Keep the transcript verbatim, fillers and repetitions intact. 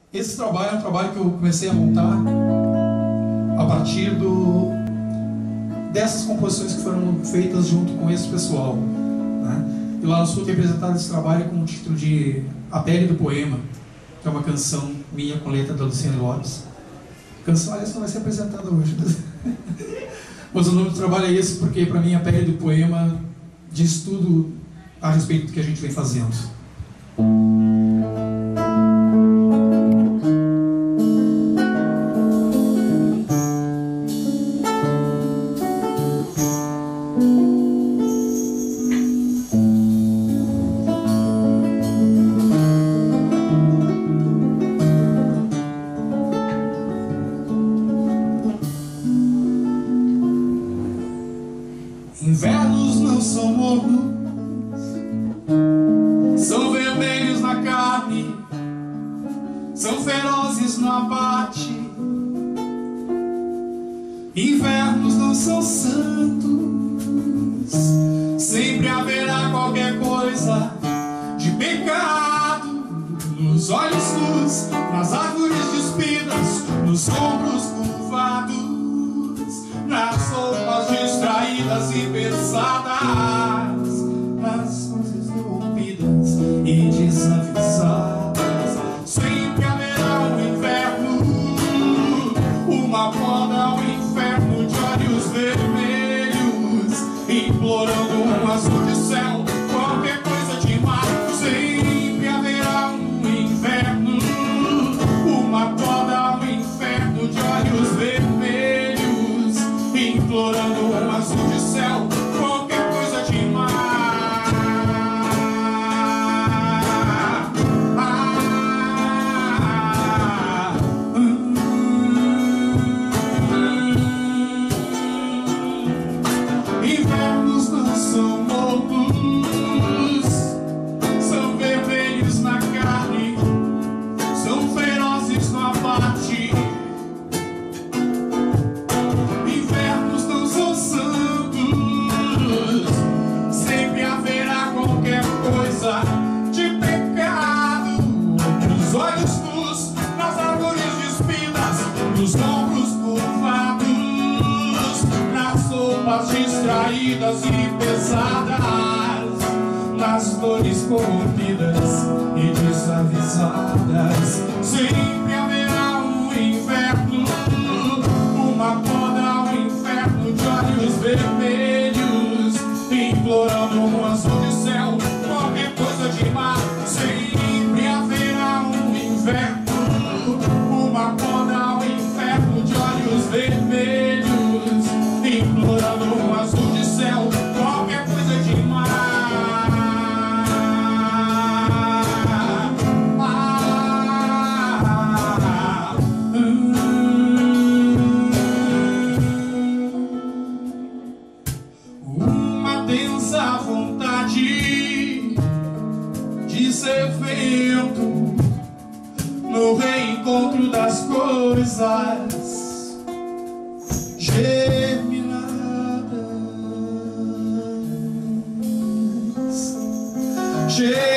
Esse trabalho é um trabalho que eu comecei a montar a partir do, dessas composições que foram feitas junto com esse pessoal, né? E lá no Sul tem apresentado esse trabalho com o título de A Pele do Poema, que é uma canção minha com letra da Luciane Lopes. Canção, aliás, não vai ser apresentada hoje. Mas o nome do trabalho é esse porque, para mim, A Pele do Poema diz tudo a respeito do que a gente vem fazendo. Invernos não são mornos, são vermelhos na carne, são ferozes no abate. Invernos não são santos, sempre haverá qualquer coisa de pecado nos olhos nus, nas árvores despidas, nos ombros curvados, nas roupas distraídas e pesadas, nas vozes interrompidas e desavisadas. Sempre haverá um inverno, uma poda, um inferno de olhos vermelhos, implorando um azul de céu, qualquer coisa de mar. Sempre haverá um inverno, uma poda, um inferno de olhos vermelhos, implorando um azul de céu, qualquer coisa de mar. Ah, hum, hum. Invernos não são mornos, são vermelhos na carne, são ferozes no abate. De pecado, nos olhos nus, nas árvores despidas, nos ombros curvados, nas roupas distraídas e pesadas, nas dores corrompidas e desavisadas. Sempre haverá um inverno, uma poda, um inferno de olhos vermelhos, implorando um azul de céu, qualquer coisa de mar. Sempre haverá um inverno, uma poda, um inferno de olhos vermelhos, implorando um azul de céu, qualquer coisa de mar. Ah, hum. Uma densa vontade de ser vento no reencontro das coisas germinadas.